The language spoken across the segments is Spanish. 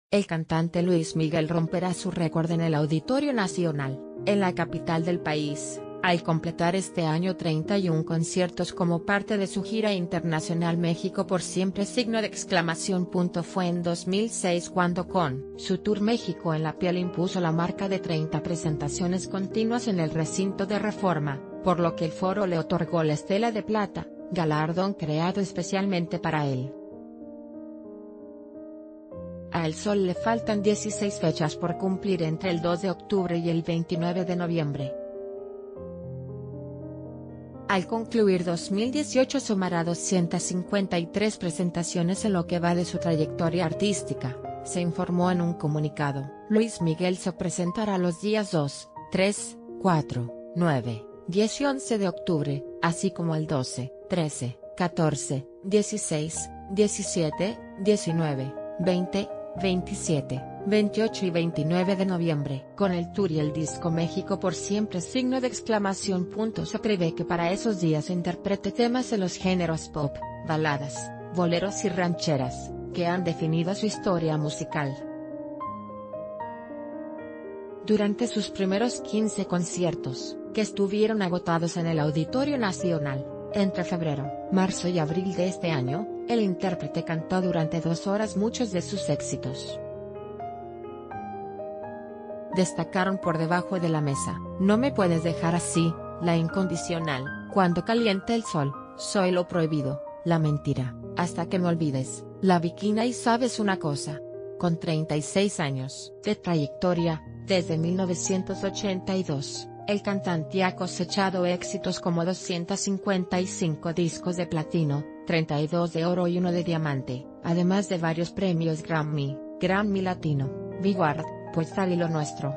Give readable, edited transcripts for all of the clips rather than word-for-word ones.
El cantante Luis Miguel romperá su récord en el Auditorio Nacional, en la capital del país, al completar este año 31 conciertos como parte de su gira internacional México por siempre. Fue en 2006 cuando con su tour México en la piel impuso la marca de 30 presentaciones continuas en el recinto de Reforma, por lo que el foro le otorgó la Estela de Plata, galardón creado especialmente para él. A El Sol le faltan 16 fechas por cumplir entre el 2 de octubre y el 29 de noviembre. Al concluir 2018 sumará 253 presentaciones en lo que va de su trayectoria artística, se informó en un comunicado. Luis Miguel se presentará los días 2, 3, 4, 9, 10 y 11 de octubre, así como el 12, 13, 14, 16, 17, 19, 20, 27, 28 y 29 de noviembre. Con el tour y el disco México por siempre. Se prevé que para esos días interprete temas de los géneros pop, baladas, boleros y rancheras, que han definido su historia musical. Durante sus primeros 15 conciertos, que estuvieron agotados en el Auditorio Nacional, entre febrero, marzo y abril de este año, el intérprete cantó durante 2 horas muchos de sus éxitos. Destacaron Por debajo de la mesa, No me puedes dejar así, La incondicional, Cuando caliente el sol, Soy lo prohibido, La mentira, Hasta que me olvides, La Bikina y Sabes una cosa. Con 36 años de trayectoria, desde 1982, el cantante ha cosechado éxitos como 255 discos de platino, 32 de oro y 1 de diamante, además de varios premios Grammy, Grammy Latino, Billboard, Postal y Lo Nuestro.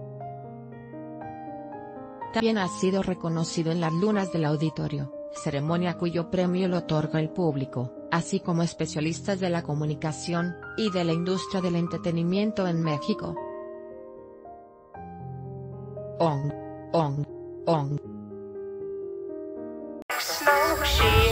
También ha sido reconocido en las lunas del auditorio, ceremonia cuyo premio lo otorga el público, así como especialistas de la comunicación y de la industria del entretenimiento en México. On.